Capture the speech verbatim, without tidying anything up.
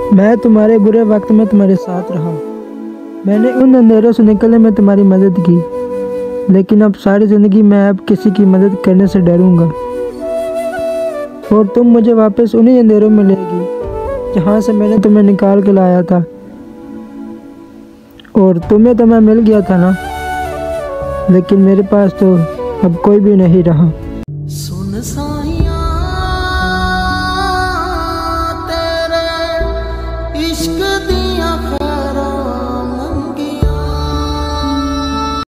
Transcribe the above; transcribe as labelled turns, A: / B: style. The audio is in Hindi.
A: मैं तुम्हारे बुरे वक्त में तुम्हारे साथ रहा। मैंने उन अंधेरों से निकलने में तुम्हारी मदद की, लेकिन अब सारी ज़िंदगी मैं अब किसी की मदद करने से डरूंगा। और तुम मुझे वापस उन्हीं अंधेरों में लेगी जहाँ से मैंने तुम्हें निकाल के लाया था। और तुम्हें तो मैं मिल गया था ना, लेकिन मेरे पास तो अब कोई भी नहीं रहा।